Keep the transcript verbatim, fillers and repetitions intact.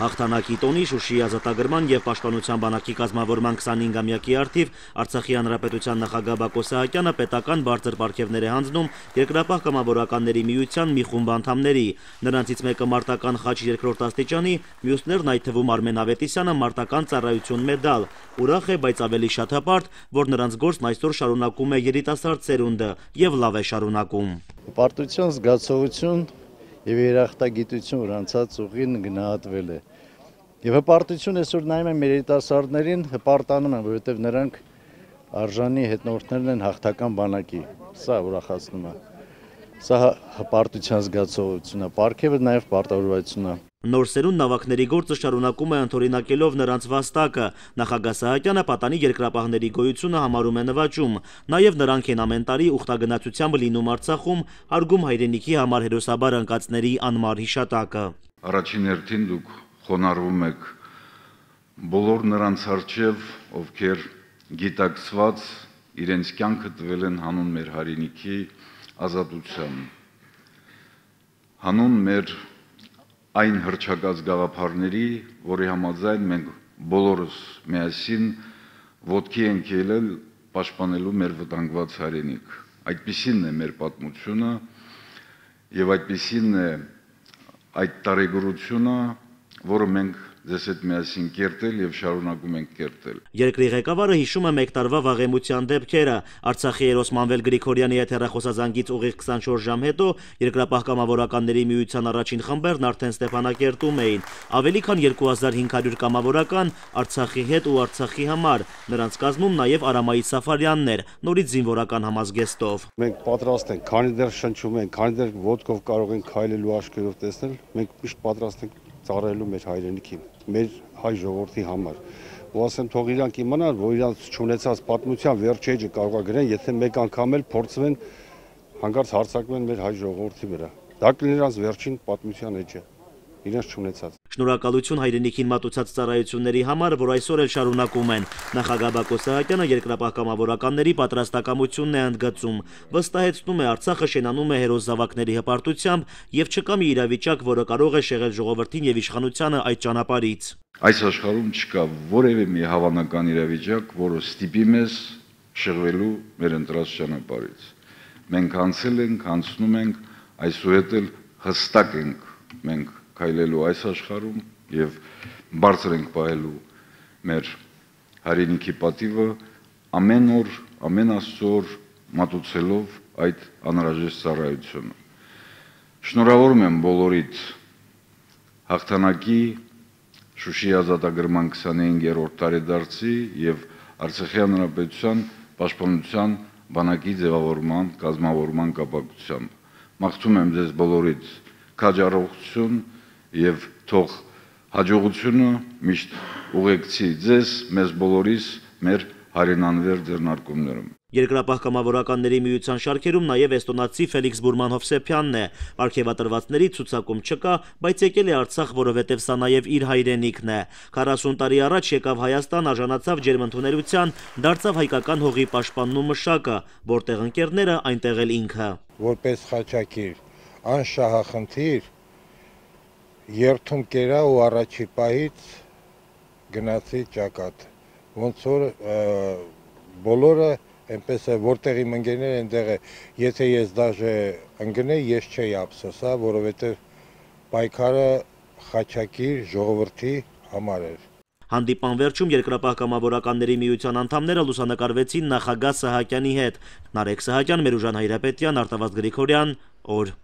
Հաղթանակի տոնի, Շուշիի ազատագրման և պաշտպանության բանակի կազմավորման քսանհինգամյակի առթիվ Արցախի Հանրապետության նախագահ Բակո Սահակյանը պետական բարձր պարգևներ է հանձնում Երկրապահ կամավորականների միության մի խումբ անդամների։ Նրանցից մեկը մարտական խաչ երկրորդ աստիճանի, մյուսներն, այդ թվում Արմեն Ավետիսյանը, մարտական ծառայություն մեդալ։ Ուրախ է, բայց ավելի շատ հպարտ, որ նրանց գործն այսօր շարունակում է երիտասարդ սերունդը և լավ է շարունակում։ Հպարտություն, զգացողություն և երախտագիտություն, որ անցած ուղին գնահատվել է։ Եվ հպարտություն այսօր նայում եմ մեր երիտասարդներին, հպարտանում եմ, որովհետև նրանք արժանի հետնորդներն են հաղթական բանակի։ Սա ուրախացնում է։ Սա հպարտության զգացողությունն է, պարգևը նաև պարտավորվածություն է։ Նոր սերունդ նավակների գործը շարունակում է ընդօրինակելով նրանց վաստակը։ Նախագահ Սահակյանը պատանի երկրապահների գոյությունը համարում է նվաճում։ Նաև նրանք են ամեն տարի ուխտագնացությամբ լինում Արցախում, հարգում հայրենիքի համար հերոսաբար ընկածների անմար հիշատակը։ Առաջին հերթին դուք խոնարհվում եք բոլոր նրանց առջև, ովքեր գիտակցված իրենց կյանքը տվել են հանուն մեր հայրենիքի ազատության, հանուն մեր այն հռչակած գաղափարների, որի համաձայն մենք բոլորս միասին ոտքի ենք ելել պաշտպանելու մեր վտանգված հայրենիք։ Այդպիսին է մեր պատմությունը եւ այդպիսին է այդ տարեգրությունը, որը մենք ձեզ հետ միասին կերտել եւ շարունակում ենք կերտել։ Երկրի ղեկավարը հիշում է մեկ տարվա վաղեմության դեպքերը։ Արցախի հերոս Մանվել Գրիգորյանի հետ հեռախոսազանգից ուղիղ քսանչորս ժամ հետո Երկրապահ կամավորականների միության առաջին խմբերն արդեն Ստեփանակերտում էին։ Ավելի քան երկու հազար հինգ հարյուր կամավորական Արցախի հետ ու Արցախի համար։ Նրանց կազմում նաև Արամայի Սաֆարյանն էր, նորից զինվորական համազգեստով։ Մենք պատրաստ ենք, քանի դեռ շնչում ենք, քանի դեռ ոտքով կարող ենք քայլելու աչքերով տեսնել, մենք միշտ պատրաստ ենք ծառայելու մեր հայրենիքին, մեր հայ ժողովրդի համար։ Ու ասեմ, թող իրանք իմանան, որ իրանք չունեցած պատմության վերջ էջը կարող է գրեն, եթե մեկ անգամ էլ փորձվեն հանկարծ հարձակվեն մեր հայ ժողովրդի վրա։ Դա կլինի իրանք վերջին պատմության էջը, իրենց չունեցած։ Շնորհակալություն հայրենիքին մատուցած ծառայությունների համար, որ այսօր էլ շարունակում են։ Նախագահ Բակո Սահակյանը երկրապահ կամավորականների պատրաստակամությունն է ընդգծում։ Վստահեցնում է, Արցախը շենանում է հերոս զավակների հպարտությամբ եւ չկա մի իրավիճակ, որը կարող է շեղել ժողովրդին եւ իշխանությանը այդ ճանապարհից։ Այս աշխարհում չկա որևէ մի հավանական իրավիճակ, որը ստիպի մեզ շեղվելու մեր ընտրած ճանապարհից։ Մենք անցել ենք, անցնում ենք, այսուհետ էլ հստակ ենք մենք քայլելու այս աշխարհում եւ բարձր ենք պահելու մեր հայրենիքի պատիվը ամեն օր, ամեն աստծոր մատուցելով այդ անհրաժեշտ ծառայությունը։ Շնորհավորում եմ բոլորիդ հաղթանակի Շուշիի ազատագրման քսանհինգերորդ տարեդարձի եւ Արցախի Հանրապետության պաշտպանության բանակի ձևավորման, կազմավորման կապակցությամբ։ Մաղթում եմ ձեզ բոլորիդ քաջառողություն եւ թող հաջողությունը միշտ ուղեկցի ձեզ, մեզ բոլորիս մեր հայրենանվեր ձեռնարկումներում։ Երկրապահ կամավորականների միության շարքերում նաև էստոնացի Ֆելիքս Բուրման Հովսեփյանն է։ Պարգևատրվածների ցուցակում չկա, բայց եկել է Արցախ, որովհետև սա նաև իր հայրենիքն է։ քառասուն տարի առաջ եկավ Հայաստան, արժանացավ ջերմընդունելության, դարձավ հայկական հողի պաշտպանն ու մշակը, որտեղ ընկերները, այնտեղ էլ ինքը։ Որպես խաչակիր, անշահախնդիր, երթում կերա ու առաջի պահից գնացի ճակատ։ Ոնց որ բոլորը այնպես է, որտեղ իմ ընկերները այնտեղ է, եթե ես դաժե ընկնեի, ես չէի ափսոսա, որովհետև պայքարը խաչակիր ժողովրդի համար էր։ Հանդիպան վերջում Երկրապահ կամավորականների միության անդամները լուսանկարվեցին նախագահ Սահակյանի հետ։ Նարեկ Սահակյան, Մերուժան Հայրապետյան, Արտավազդ Գրիգորյան, օր։